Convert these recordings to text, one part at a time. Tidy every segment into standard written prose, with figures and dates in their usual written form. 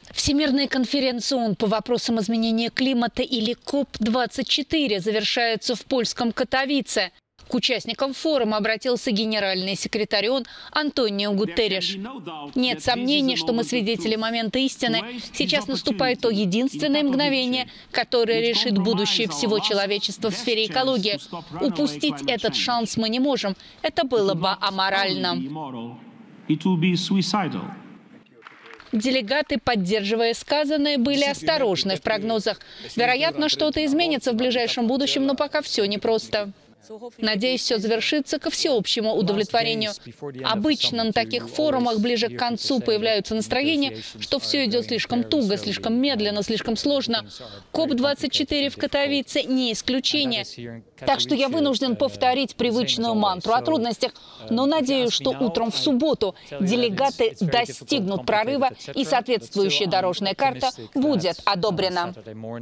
Всемирная конференция ООН по вопросам изменения климата или КОП-24 завершается в польском Катовице. К участникам форума обратился генеральный секретарь ООН Антонио Гутерриш. Нет сомнений, что мы свидетели момента истины. Сейчас наступает то единственное мгновение, которое решит будущее всего человечества в сфере экологии. Упустить этот шанс мы не можем. Это было бы аморально. Делегаты, поддерживая сказанное, были осторожны в прогнозах. Вероятно, что-то изменится в ближайшем будущем, но пока все непросто. Надеюсь, все завершится ко всеобщему удовлетворению. Обычно на таких форумах ближе к концу появляются настроения, что все идет слишком туго, слишком медленно, слишком сложно. КОП-24 в Катовице не исключение. Так что я вынужден повторить привычную мантру о трудностях, но надеюсь, что утром в субботу делегаты достигнут прорыва и соответствующая дорожная карта будет одобрена.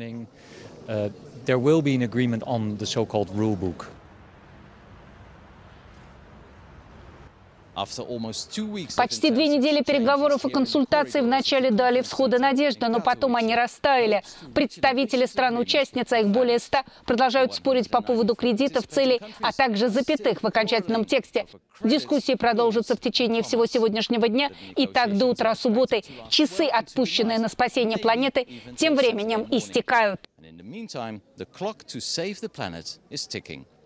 Почти 2 недели переговоров и консультаций вначале дали всходы надежды, но потом они растаяли. Представители стран-участниц, а их более 100, продолжают спорить по поводу кредитов, целей, а также запятых в окончательном тексте. Дискуссии продолжатся в течение всего сегодняшнего дня и так до утра субботы. Часы, отпущенные на спасение планеты, тем временем истекают.